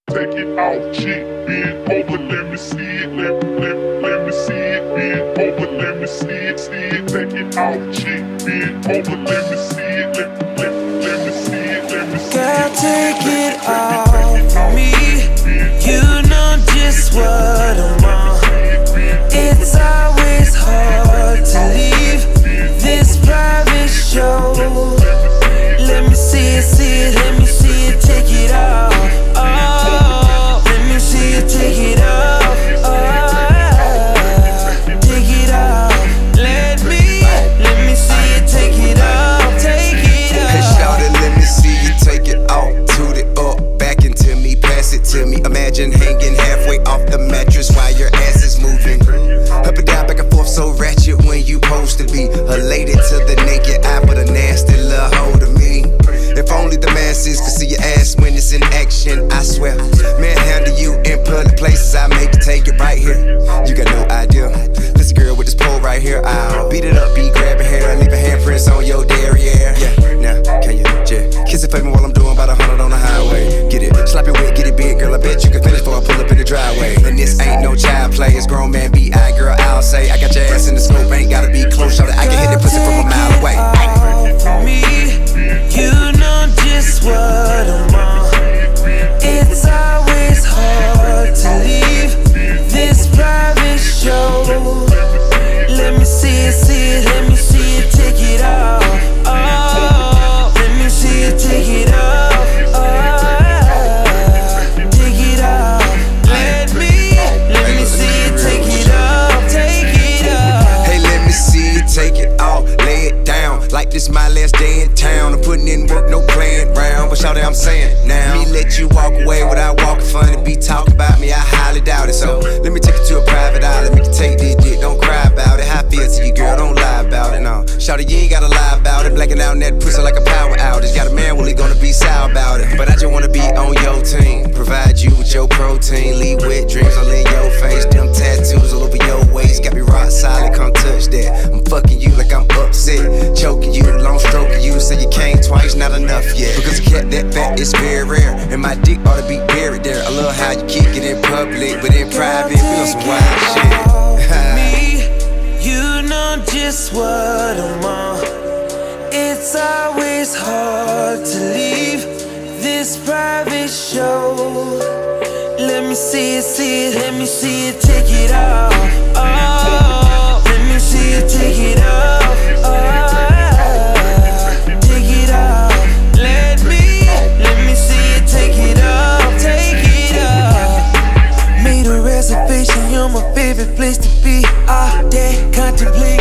Take it off, chick, bend over, let me see it, let me see it, bend over, let me see it, take it off, chick, bend over, let me see it, let me see it, let me see it. Girl, take it off me, you know just what I'm on. It's always hard to leave this private show. Let me see it, let me see it, take it off. Oh, let me see it, take it off. Oh, take it off. Let me see it, take it off, take it off. Hey, shawty, let me see you take it off. Toot it up, back into me, pass it to me. Imagine hanging halfway off the mattress while your ass is moving. Up and down, back and forth, so ratchet when you supposed to be. Elated to the naked eye, but a nasty little hold of me. If only the masses could see your ass when it's in action, I swear. Manhandle you in public places, I make you take it right here. You got no idea. This girl with this pole right here, I'll beat it up, be grabbing hair, leaving handprints on your derriere. Yeah, now, can you just kiss it for me while I'm doing about 100 on the highway? Get it, slap it wet, get it big, girl, I bet you can finish before I pull up in the driveway. And this ain't no child play, it's grown man B.I. Girl, I'll say, I got your ass in the scope, ain't gotta be close, so that I can hit the pussy from a mile away. For me, you know just what I'm on. It's always hard to leave this private show. Let me see it, let me see it, take it off. Oh, let me see it, take it off. Oh, take it off. Let me see it, take it off, take it off. Hey, let me see you take it off, lay it down. Like this my last day in town. I'm putting in work, no playing round. But shawty, I'm saying now, me let you walk away without walking fun and be talking about me, I highly doubt it. So let me take you to a private island, make you take this dick, don't cry about it. How I feel to you, girl, don't lie about it. No, shawty, you ain't gotta lie about it. Blacking out in that pussy like a power outage. Got a man, well, he gonna be sour about it. But I just wanna be on your team, provide you with your protein, leave wet dreams all in your face. Them tattoos all over your waist, got me rock solid, come touch that. I'm fucking you like I'm upset, choking you, long stroking you. Say you came twice, not enough yet. Because a cat that fat is very rare, and my dick ought to be buried there. I love how you kick it in public, but in private, we on some wild shit. Me, you know just what I'm on. It's always hard to leave this private show. Let me see it, let me see it, take it off. Oh, let me see it, take it off. Oh, take it off. Let me see it, take it off, take it off. Made a reservation, you're my favorite place to be. All day contemplating